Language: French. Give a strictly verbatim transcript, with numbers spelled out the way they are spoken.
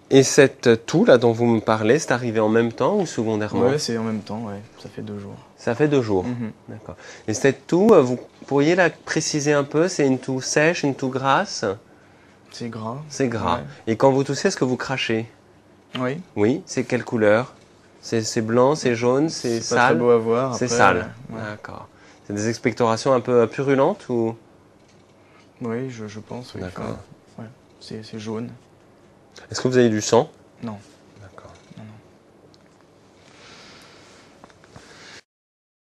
Et cette toux là dont vous me parlez, c'est arrivé en même temps ou secondairement? Ouais, c'est en même temps, ouais. Ça fait deux jours. Ça fait deux jours. Mhm. D'accord. Et cette toux, euh, vous pourriez la préciser un peu? C'est une toux sèche, une toux grasse? C'est gras. C'est gras. Ouais. Et quand vous toussez, est-ce que vous crachez? Oui. Oui. C'est quelle couleur? C'est c'est blanc, c'est jaune, c'est C'est pas très sale? beau à voir. C'est après, sale. euh, ouais. D'accord. C'est des expectorations un peu purulentes ou? Oui, je, je pense. Oui. D'accord. Enfin, ouais. C'est c'est jaune. Est-ce que vous avez du sang? Non.